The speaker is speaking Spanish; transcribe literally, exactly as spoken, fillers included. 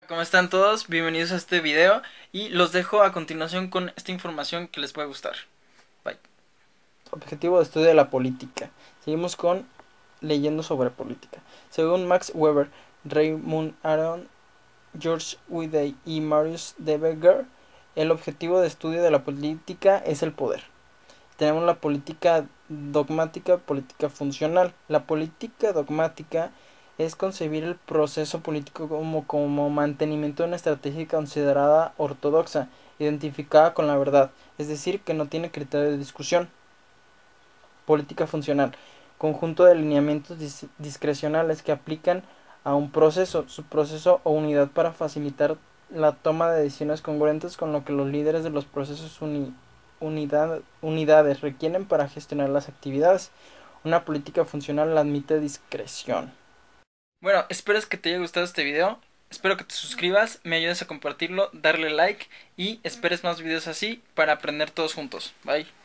¿Cómo están todos? Bienvenidos a este video y los dejo a continuación con esta información que les puede gustar. Bye. Objetivo de estudio de la política. Seguimos con leyendo sobre política. Según Max Weber, Raymond Aron, George Weday y Marius Deberger, el objetivo de estudio de la política es el poder. Tenemos la política dogmática, política funcional. La política dogmática es concebir el proceso político como, como mantenimiento de una estrategia considerada ortodoxa, identificada con la verdad, es decir, que no tiene criterio de discusión. Política funcional, conjunto de lineamientos dis discrecionales que aplican a un proceso, subproceso o unidad para facilitar la toma de decisiones congruentes con lo que los líderes de los procesos uni unidad unidades requieren para gestionar las actividades. Una política funcional admite discreción. Bueno, espero que te haya gustado este video, espero que te suscribas, me ayudes a compartirlo, darle like y esperes más videos así para aprender todos juntos. Bye.